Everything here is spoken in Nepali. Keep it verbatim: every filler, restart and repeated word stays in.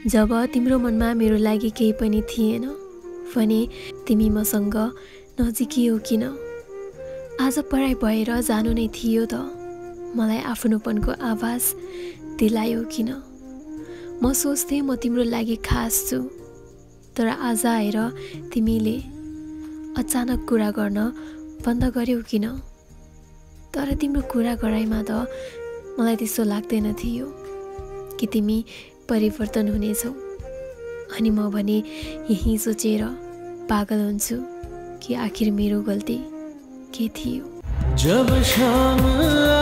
जब तिम्रो मनमा मेरो लागि केही पनि थिएन भने तिमी मसँग नजिकियौ किन? आज पढाइ भएर जानु नै थियो त मलाई आफ्नोपनको आभास दिलायौ किन? म सोच्थेँ म तिम्रो लागि खास छु, तर आज आएर तिमीले अचानक कुरा गर्न बन्द गर्यौ किन? तर तिम्रो कुरा गराइमा त मलाई त्यस्तो लाग्दैन थियो कि तिमी परिवर्तन हुनेछौ। अनि म भने यही सोचेर पागल हुन्छु कि आखिर मेरो गल्ती के थियो। जब शाम